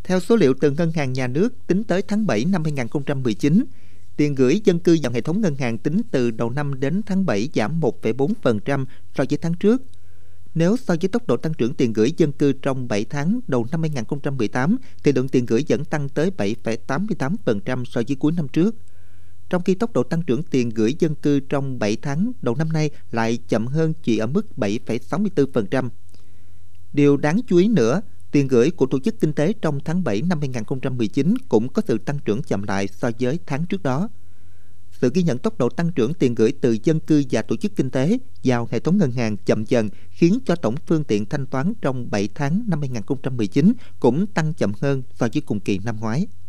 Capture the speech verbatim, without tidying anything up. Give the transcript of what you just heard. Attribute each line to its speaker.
Speaker 1: Theo số liệu từ Ngân hàng Nhà nước tính tới tháng bảy năm hai nghìn không trăm mười chín, tiền gửi dân cư vào hệ thống ngân hàng tính từ đầu năm đến tháng bảy giảm một phẩy bốn phần trăm so với tháng trước. Nếu so với tốc độ tăng trưởng tiền gửi dân cư trong bảy tháng đầu năm hai nghìn không trăm mười tám, thì lượng tiền gửi vẫn tăng tới bảy phẩy tám mươi tám phần trăm so với cuối năm trước. Trong khi tốc độ tăng trưởng tiền gửi dân cư trong bảy tháng đầu năm nay lại chậm hơn, chỉ ở mức bảy phẩy sáu mươi tư phần trăm. Điều đáng chú ý nữa, tiền gửi của tổ chức kinh tế trong tháng bảy năm hai nghìn không trăm mười chín cũng có sự tăng trưởng chậm lại so với tháng trước đó. Sự ghi nhận tốc độ tăng trưởng tiền gửi từ dân cư và tổ chức kinh tế vào hệ thống ngân hàng chậm dần khiến cho tổng phương tiện thanh toán trong bảy tháng năm hai nghìn không trăm mười chín cũng tăng chậm hơn so với cùng kỳ năm ngoái.